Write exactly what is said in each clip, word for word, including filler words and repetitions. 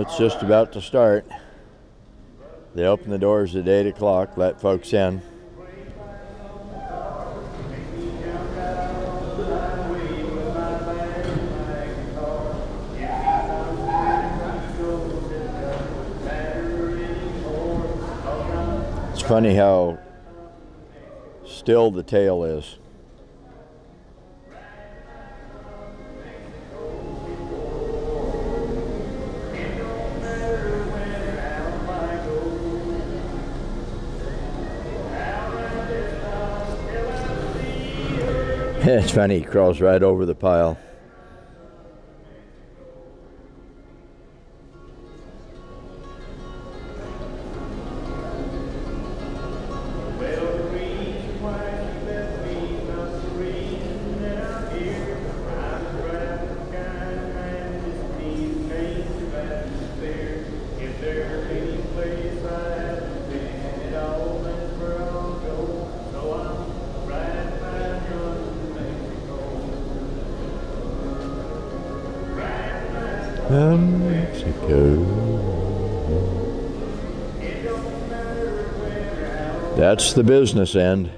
It's just about to start. They open the doors at eight o'clock, let folks in. It's funny how still the tail is. It's funny, he crawls right over the pile. Mexico. That's the business end.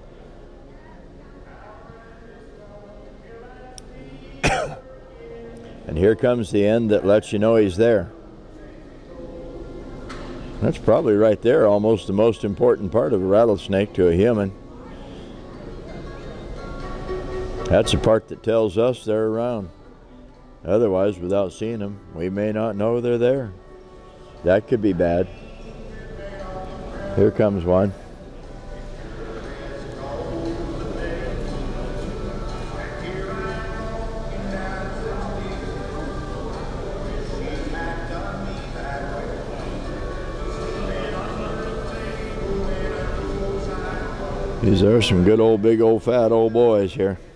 And here comes the end that lets you know he's there. That's probably right there almost the most important part of a rattlesnake to a human. That's the part that tells us they're around. Otherwise, without seeing them, we may not know they're there. That could be bad. Here comes one. These are some good old, big old, fat old boys here.